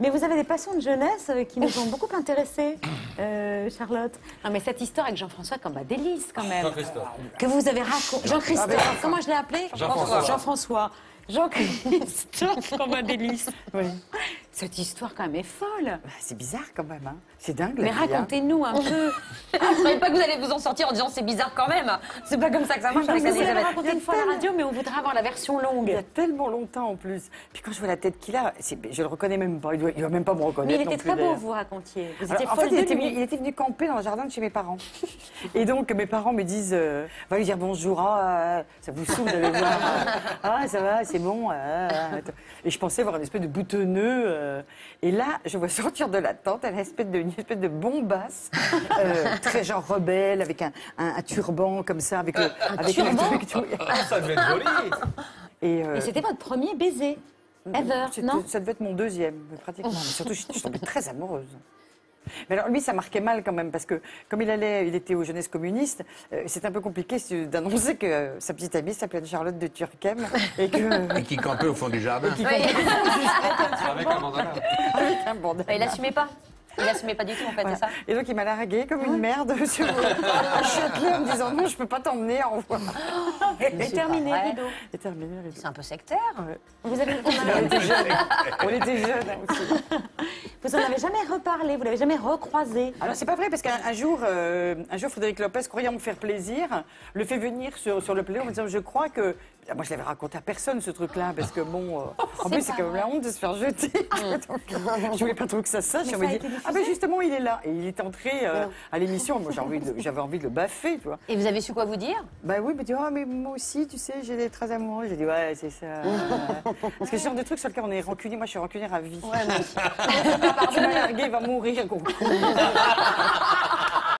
Mais vous avez des passions de jeunesse qui nous ont beaucoup intéressés, Charlotte. Non, mais cette histoire avec Jean-François Cambadélis, quand même. Jean-Christophe. Que vous avez raconté. Jean-Christophe, comment je l'ai appelé Jean-François. Jean-François. Jean-Christophe Cambadélis. Oui. Cette histoire, quand même, est folle. C'est bizarre quand même, hein. C'est dingue. Mais la vie, hein. racontez-nous un peu. Je ne savais pas que vous allez vous en sortir en disant c'est bizarre quand même. C'est pas comme ça que ça marche avec Vous les l'avez Elisabeth. raconté une fois à la radio, mais on voudrait avoir la version Il y longue. a tellement longtemps en plus. Puis quand je vois la tête qu'il a, je le reconnais même pas. Il doit même pas me reconnaître. Mais il non était plus, très beau, d'ailleurs. vous racontiez. Vous Alors, étiez en folle fait, de lui. il était venu camper dans le jardin de chez mes parents. Et donc, mes parents me disent, va lui dire bonjour, ça vous saoule d'aller voir. Ça va, c'est bon. Et je pensais voir une espèce de boutonneux. Et là, je vois sortir de la tente une espèce de bombasse, très genre rebelle, avec un turban comme ça, avec turban Ça devait être joli. Et Et c'était votre premier baiser, ever, non? ça devait être mon deuxième, pratiquement. Mais surtout, je suis tombée très amoureuse. Mais alors lui, ça marquait mal quand même, parce que comme il était aux jeunesses communistes, c'est un peu compliqué d'annoncer que sa petite amie s'appelait Charlotte de Turckheim et que... Et qui campait au fond du jardin. Avec un bandana. avec un bandana. Il assumait pas. Il assumait pas du tout en fait, Voilà. c'est ça. Et donc il m'a larguée comme une merde sur un Châtelet en me disant non, je peux pas t'emmener, au revoir. Et terminé, vrai. rideau. Et terminé. C'est un peu sectaire. Ouais. Vous avez, On était jeunes hein, aussi. Vous en avez jamais reparlé, vous l'avez jamais recroisé. Alors c'est pas vrai parce qu'un jour, Frédéric Lopez, croyant me faire plaisir, le fait venir sur le plateau en me disant je crois que moi je l'avais raconté à personne ce truc-là parce que bon, en plus c'est quand même la honte de se faire jeter. Donc, je voulais pas trop que ça se sache. Mais On ça m'a a dit été diffusé ah ben justement il est là et il est entré à l'émission. Moi j'avais envie de le baffer, tu vois. Et vous avez su quoi vous dire? Bah oui, mais tu vois, mais moi aussi, tu sais, j'ai des traits amoureux. J'ai dit, ouais, c'est ça. Parce que ce genre de trucs sur lequel on est rancunier, moi je suis rancunière à vie. Ouais, tu m'as largué, il va mourir, gros con.